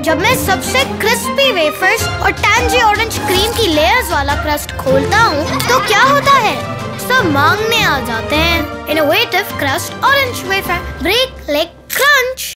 जब मैं सबसे क्रिस्पी वेफर्स और टैंजी ऑरेंज क्रीम की लेयर्स वाला क्रस्ट खोलता हूँ तो क्या होता है? सब मांगने आ जाते हैं। Innovative crust orange wafer, break leg crunch.